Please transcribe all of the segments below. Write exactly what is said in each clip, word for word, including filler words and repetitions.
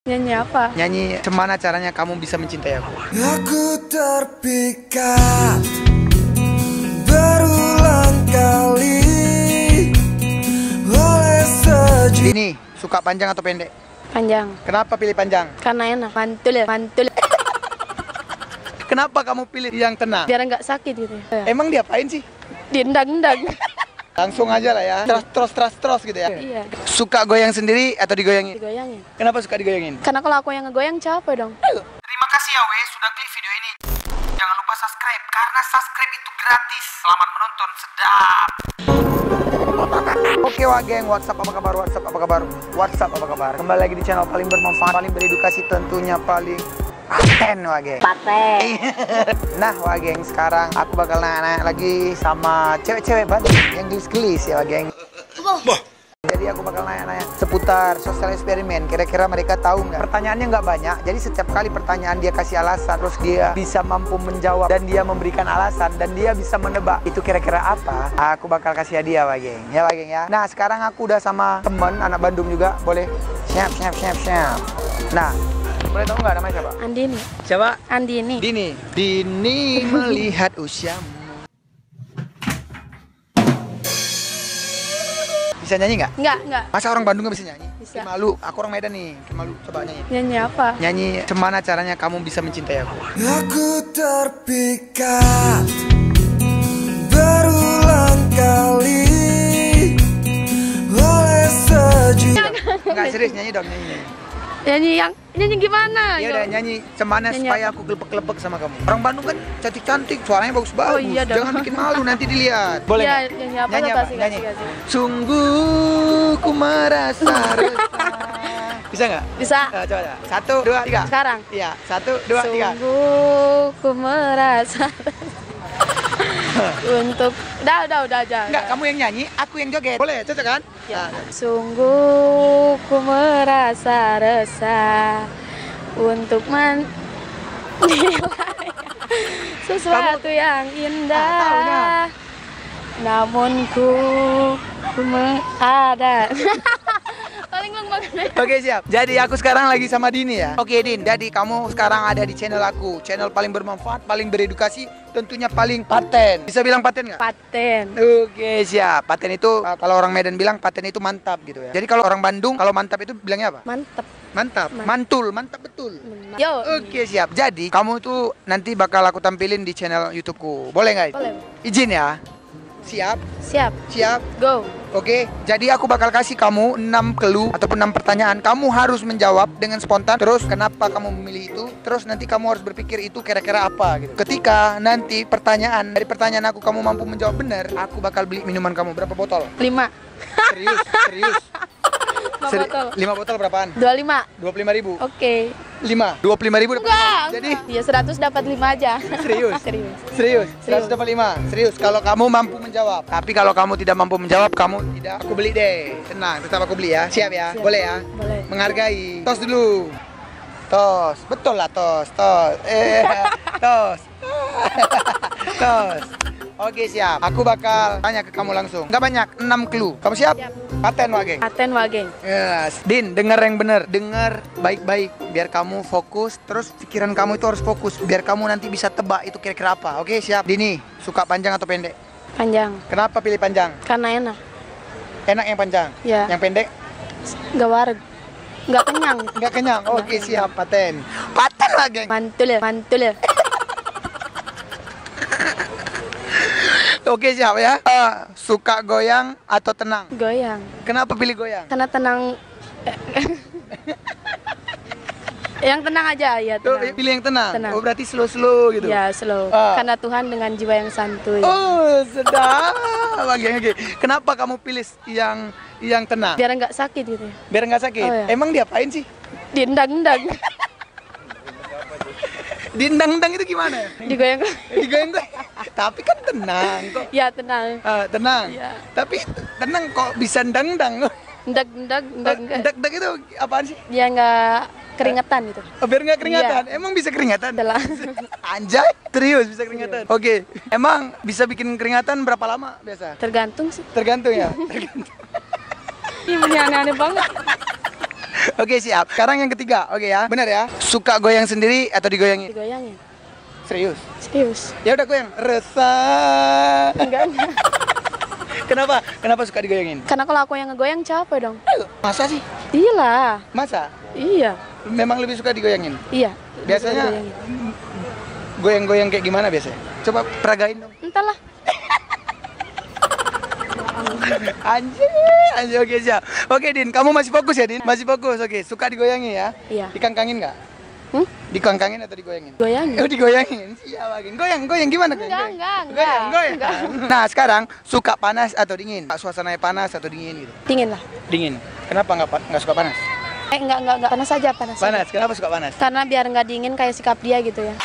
Nyanyi apa? Nyanyi Cemana Caranya Kamu Bisa Mencintai Aku. Aku terpikat berulang kali oleh sejuk. Ini suka panjang atau pendek? Panjang. Kenapa pilih panjang? Karena enak. Mantul ya, mantul. Kenapa kamu pilih yang tenang? Biar nggak sakit gitu. Ya. Emang diapain sih? Diendang-endang. Langsung aja lah ya. Terus terus terus terus gitu ya. Iya. Suka goyang sendiri atau digoyangin? Digoyangin. Kenapa suka digoyangin? Karena kalau aku yang ngegoyang capek dong. Terima kasih ya weh sudah klik video ini. Jangan lupa subscribe karena subscribe itu gratis. Selamat menonton, sedap. Oke Wageng, WhatsApp apa kabar? WhatsApp apa kabar? WhatsApp apa kabar? Kembali lagi di channel paling bermanfaat, paling beredukasi, tentunya paling paten Wageng. Paten. Nah Wageng, sekarang aku bakal nanya lagi sama cewek-cewek Bandung yang gelis-gelis ya Wageng. Jadi aku bakal nanya-nanya seputar sosial eksperimen. Kira-kira mereka tahu nggak? Pertanyaannya nggak banyak. Jadi setiap kali pertanyaan dia kasih alasan, terus dia bisa mampu menjawab dan dia memberikan alasan dan dia bisa menebak itu kira-kira apa. Aku bakal kasih hadiah Wageng. Ya Wageng ya. Nah sekarang aku udah sama temen anak Bandung juga. Boleh siap siap siap siap. Nah boleh tahu nggak namanya siapa? Andini. Siapa? Andini. Dini. Dini melihat usiamu. Bisa nyanyi nggak? Enggak, enggak. Masa orang Bandung nggak bisa nyanyi? Bisa. Bikin malu. Aku orang Medan nih. Bikin malu. Coba nyanyi. Nyanyi apa? Nyanyi Cemana Caranya Kamu Bisa Mencintai Aku. Aku terpikat berulang kali oleh sejuk. Enggak serius, nyanyi dong, nyanyi. Nyanyi yang nyanyi gimana? Iya Yo. udah nyanyi Cemana Nyanyi supaya apa? aku gelepek-gelepek sama kamu. Orang Bandung kan cantik-cantik, suaranya bagus-bagus. Oh, iya dong. Jangan bikin malu nanti dilihat. Boleh Iya, nggak? nyanyi apa? Nyanyi Tuh, apa? kasih, Nyanyi. kasih, kasih. Sungguh ku merasa resah. Bisa nggak? Bisa. Nah, coba, coba. Satu, dua, tiga. Sekarang. Iya, satu, dua, tiga. Sungguh ku merasa untuk udah udah udah aja. Enggak, kamu yang nyanyi, aku yang joget. Boleh, cocok kan? Ya. Nah, Sungguh ku merasa resah untuk men sesuatu yang indah. Ah, tahunya. Namun ku ku me- ada. Paling banget. Oke siap. Jadi aku sekarang lagi sama Dini ya. Oke Din, jadi kamu sekarang ada di channel aku. Channel paling bermanfaat, paling beredukasi, tentunya paling paten. Bisa bilang paten nggak? Paten. Oke siap. Paten itu uh, kalau orang Medan bilang paten itu mantap gitu ya. Jadi kalau orang Bandung kalau mantap itu bilangnya apa? Mantep. Mantap. Man- Mantul, mantap betul. Yo. Oke siap. Jadi kamu tuh nanti bakal aku tampilin di channel YouTubeku. Boleh nggak? Boleh. Izin ya. Siap. Siap. Siap. Go. Oke, jadi aku bakal kasih kamu enam clue ataupun enam pertanyaan. Kamu harus menjawab dengan spontan. Terus kenapa kamu memilih itu? Terus nanti kamu harus berpikir itu kira-kira apa gitu. Ketika nanti pertanyaan dari pertanyaan aku kamu mampu menjawab benar, aku bakal beli minuman kamu berapa botol? Lima. Serius, serius. Lima Seri- botol. lima botol berapaan? Dua lima. dua puluh lima ribu. Oke. lima. dua puluh lima ribu dapat Enggak. lima. Jadi ya seratus dapat lima aja. serius. Serius. Serius, seratus dapat lima. Serius, kalau kamu mampu menjawab. Tapi kalau kamu tidak mampu menjawab, kamu tidak. Aku beli deh. Tenang, tetap aku beli ya. Siap ya? Siap. Boleh ya? Boleh. Menghargai. Tos dulu. Tos. Betul lah tos. Tos. Eh, tos. Tos. Oke siap. Aku bakal tanya ke kamu langsung. Nggak banyak, enam clue. Kamu siap? Siap. Paten Wageng. Paten Wageng. Yes. Din, dengar yang bener. Dengar baik-baik. Biar kamu fokus. Terus pikiran kamu itu harus fokus. Biar kamu nanti bisa tebak itu kira-kira apa. Oke siap. Dini, suka panjang atau pendek? Panjang. Kenapa pilih panjang? Karena enak. Enak yang panjang? Ya. Yang pendek? Nggak wareg. Nggak kenyang. Nggak kenyang? Oke siap. Paten. Paten Wageng. Mantul ya. Mantul ya. Oke siap ya. Eh, suka goyang atau tenang? Goyang. Kenapa pilih goyang? Karena tenang. Yang tenang aja ya. Tuh, Tenang. pilih yang tenang. Tenang. Oh berarti slow-slow gitu. Ya slow. Ah. Karena Tuhan dengan jiwa yang santuy. Oh sedap. Wageng. Oke. Kenapa kamu pilih yang yang tenang? Biar nggak sakit gitu. Biar nggak sakit. Oh, ya. Emang diapain sih? Diendang-endang. Dindang-dang itu gimana? Digoyang. Digoyang-goyang. Tapi kan tenang kok. Ya tenang. Ah, tenang. Iya. Tapi tenang kok bisa dang-dang. Endag-endag. Endag-endag. Dak-dak itu apaan sih? Dia nggak keringetan gitu. Oh, biar nggak keringatan. Iya. Emang bisa keringatan? Adalah. Anjay, serius bisa keringatan. Oke. Emang bisa bikin keringatan berapa lama biasa? Tergantung sih. Tergantung ya. Tergantung. Ini aneh-aneh banget. Oke, siap. Sekarang yang ketiga, oke ya. Benar ya? Suka goyang sendiri atau digoyangin? Digoyangin. Serius? Serius. Ya udah goyang. Resah. Enggak, enggak. Kenapa? Kenapa suka digoyangin? Karena kalau aku yang ngegoyang capek dong. Masa sih? Iyalah. Masa? Iya. Memang lebih suka digoyangin? Iya. Biasanya Digoyangin. goyang-goyang kayak gimana biasanya? Coba peragain dong. Entahlah. Anjir, anjir, oke siap. Oke Din, kamu masih fokus ya Din? Masih fokus, oke. Suka digoyangin ya? Iya. Dikangkangin nggak? Hmm? Dikangkangin atau digoyangin? Goyangin. Oh digoyangin, siap Agin. Goyang, goyang gimana? Goyang, Enggak, goyang. enggak, Goyang, enggak. goyang. Enggak. Nah sekarang, suka panas atau dingin? Suasananya panas atau dingin gitu? Dingin lah. Dingin. Kenapa nggak pa- nggak suka panas? Eh, enggak, enggak, enggak. Panas aja, panas. aja. Panas, kenapa suka panas? Karena biar nggak dingin kayak sikap dia gitu ya.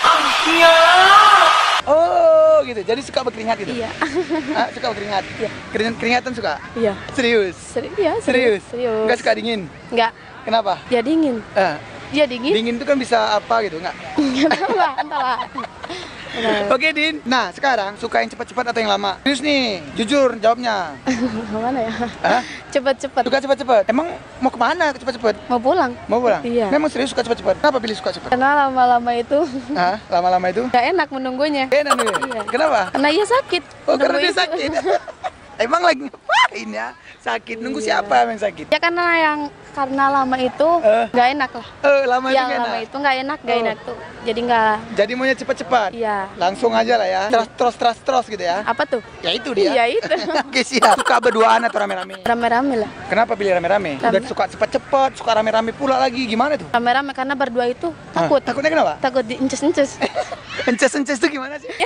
Oh gitu, jadi suka berkeringat gitu? Iya. Ah, suka berkeringat? Iya. Keringat, keringatan suka? Iya. Serius? Seri iya, Serius? Serius. Nggak suka dingin? Enggak. Kenapa? Ya dingin. Ah, Dia dingin. dingin itu kan bisa apa gitu, nggak? Entahlah, entahlah. Nah, Oke Din, nah sekarang suka yang cepat-cepat atau yang lama? Serius nih, jujur jawabnya. mana ya? Hah? Cepet-cepet. Suka cepat-cepat? Emang mau kemana cepat-cepat? Mau pulang. Mau pulang? Iya. Memang serius suka cepat-cepat? Kenapa pilih suka cepat? Karena lama-lama itu Hah? Lama-lama itu? nggak enak menunggunya. Enak nih. Iya. Kenapa? Karena ia sakit. Oh karena Menunggu dia itu. sakit. Emang lagi ngapain ya? Sakit, nunggu Iya. siapa yang sakit? Ya karena yang karena lama itu Eh. nggak enak lah. Eh, lama itu Yang nggak lama enak. itu nggak enak, nggak Oh. enak tuh. Jadi nggak. Jadi maunya cepat-cepat? Iya. Langsung aja lah ya. Terus, terus, terus, terus gitu ya? Apa tuh? Ya itu dia. Iya itu. Oke siap. Suka berduaan atau rame-rame? Rame-rame lah. Kenapa pilih rame-rame? Rame. Udah suka cepat-cepat, suka rame-rame pula lagi. Gimana tuh? Rame-rame karena berdua itu takut. Hah? Takutnya kenapa? Takut diinces-inces. Ences-ences itu gimana sih?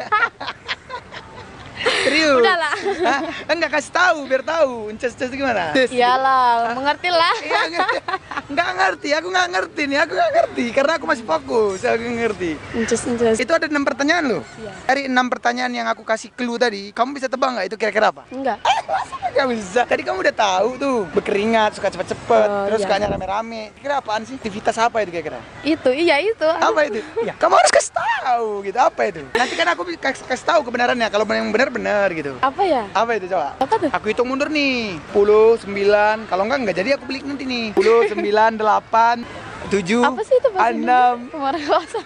Serius? Udahlah. Hah? Enggak kasih tahu biar tahu. Ences-ences itu gimana? Iyalah, mengerti lah. Iya ngerti. Enggak ngerti, aku nggak ngerti nih, aku nggak ngerti karena aku masih fokus, aku nggak ngerti. Inces-inces. Itu ada enam pertanyaan loh. Iya. Dari enam pertanyaan yang aku kasih clue tadi, kamu bisa tebak nggak itu kira-kira apa? Enggak. Gak bisa. Tadi kamu udah tahu tuh, berkeringat, suka cepet-cepet, Oh, terus iya. sukanya rame-rame. Kira apaan sih? Aktivitas apa itu kira-kira? Itu, iya itu. Apa itu? Ya, kamu harus kasih tahu gitu. Apa itu? Nanti kan aku kasih, kasih tahu kebenarannya. Kalau yang benar-benar gitu. Apa ya? Apa itu coba? Apa tuh? Aku hitung mundur nih. sepuluh, sembilan. Kalau enggak enggak jadi aku beli nanti nih. sepuluh, sembilan, delapan, tujuh, Apa sih itu bahasa enam, Pemerkosa.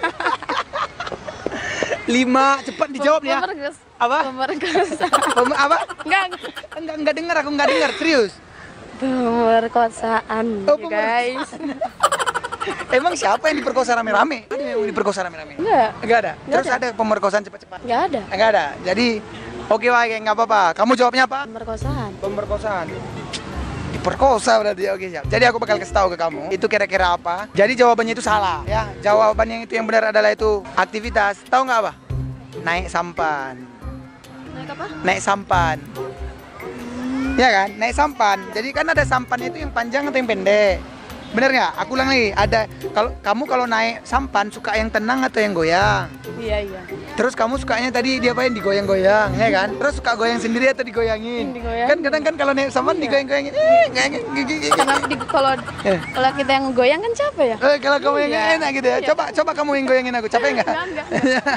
lima. Cepat dijawab nih ya. Pemerkos. Apa? Pemerkosa. Pem- apa? Enggak, Enggak enggak dengar, aku enggak dengar. Serius. pemerkosaan, Oh, ya guys. Emang siapa yang diperkosa rame-rame? Ada yang diperkosa rame-rame? Enggak, Enggak ada. Nggak Terus ada. ada pemerkosaan cepat-cepat? enggak ada. Enggak ada. Jadi oke Wak, enggak apa-apa. Kamu jawabnya apa? Pemerkosaan. Pemerkosaan. Diperkosa berarti. Oke siap. Jadi aku bakal kasih tahu ke kamu. Itu kira-kira apa? Jadi jawabannya itu salah ya. Jawaban yang itu yang benar adalah itu aktivitas. Tahu nggak apa? Naik sampan. Naik apa? Naik sampan. Ya kan? Naik sampan. Jadi kan ada sampan itu yang panjang atau yang pendek? Bener nggak? Aku ulang lagi. Ada kalau kamu kalau naik sampan suka yang tenang atau yang goyang? Iya, iya. Terus kamu sukanya tadi dia apain digoyang-goyang, ya kan? Terus suka goyang sendiri atau digoyangin? Digoyangin. Kan kadang kan kalau naik sampan Iya. digoyang-goyangin. Eh, nggak- nggak- nggak- nggak- Karena di, kalau Eh. kalau kita yang goyang kan capek ya? Eh, kalau kamu yang Iya. enak gitu ya. Iya. Coba coba kamu yang goyangin aku. Capek nggak? Enggak, enggak.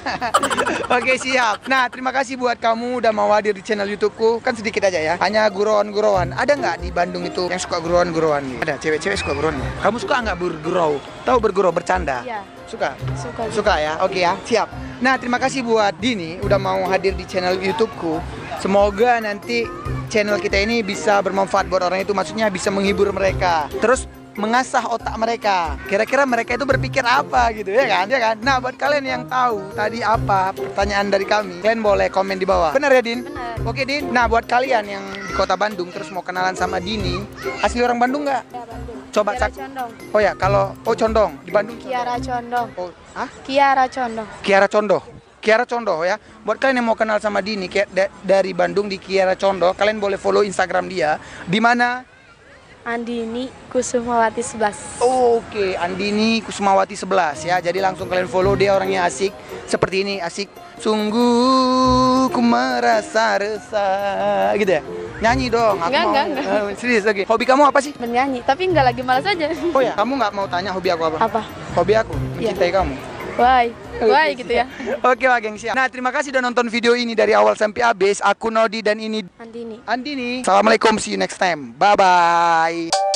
Oke siap. Nah terima kasih buat kamu udah mau hadir di channel YouTubeku. Kan sedikit aja ya. Hanya guruan-guruan. Ada nggak di Bandung itu yang suka guruan-guruan? Gitu? Ada cewek-cewek suka guruan. Nggak? Kamu suka nggak bergurau? Tahu bergurau bercanda? Iya. Suka? Suka. Suka ya. Oke ya. Siap. Nah terima kasih buat Dini udah mau hadir di channel YouTubeku. Semoga nanti channel kita ini bisa bermanfaat buat orang itu. Maksudnya bisa menghibur mereka. Terus mengasah otak mereka. Kira-kira mereka itu berpikir apa gitu ya kan? Ya kan? Nah, buat kalian yang tahu tadi apa pertanyaan dari kami, kalian boleh komen di bawah. Benar ya, Din? Benar. Oke, Din. Nah, buat kalian yang di Kota Bandung terus mau kenalan sama Dini, asli orang Bandung nggak? Ya, Bandung. Coba Kiara cak. Condong. Oh ya, kalau oh Condong di Bandung. Kiara Condong. Oh, ah? Kiara Condong. Kiara Condoh. Kiara Condoh ya. Buat kalian yang mau kenal sama Dini kayak da- dari Bandung di Kiara Condoh, kalian boleh follow Instagram dia. Di mana? Andini Kusumawati sebelas. Oke, Andini Kusumawati sebelas ya. Jadi langsung kalian follow, dia orangnya asik. Seperti ini, asik. Sungguh ku merasa resah gitu ya. Nyanyi dong. Aku Enggak, mau. enggak, enggak. Eh, serius, oke. Hobi kamu apa sih? Bernyanyi, tapi enggak lagi malas aja. Oh ya, kamu nggak mau tanya hobi aku apa? Apa? Hobi aku Iya. mencintai kamu. Why? Why Oke, gitu ya? siap. Oke, Wak, geng, siap. Nah, terima kasih udah nonton video ini dari awal sampai habis. Aku Nodi dan ini Andini. Andini. Assalamualaikum, see you next time. Bye bye.